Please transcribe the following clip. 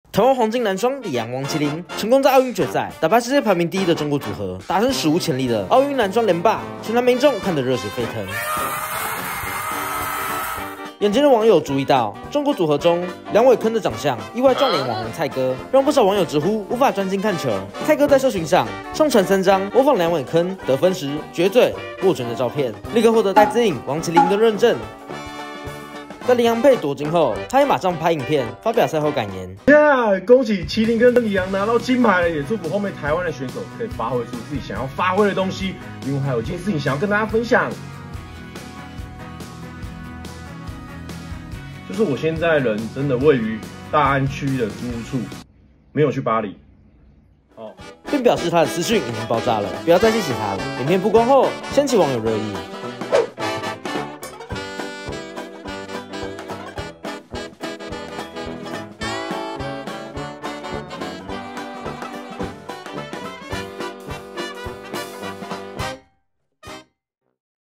台湾黄金男双李洋、王麒麟成功在奥运决赛打败世界排名第1的中国组合，达成史无前例的奥运男双连霸，全台民众看得热血沸腾。眼尖的网友注意到，中国组合中梁伟铿的长相意外撞脸网红蔡哥，让不少网友直呼无法专心看球。蔡哥在社群上上传3张模仿梁伟铿得分时撅嘴握拳的照片，立刻获得戴资颖、王麒麟的认证。在李洋被夺金后，他也马上拍影片发表赛后感言。 恭喜麒麟跟李洋拿到金牌了，也祝福后面台湾的选手可以发挥出自己想要发挥的东西。另外还有件事情想要跟大家分享，就是我现在人真的位于大安区的租屋处，没有去巴黎。 并表示他的私讯已经爆炸了，不要再去写他了。影片曝光后，掀起网友热议。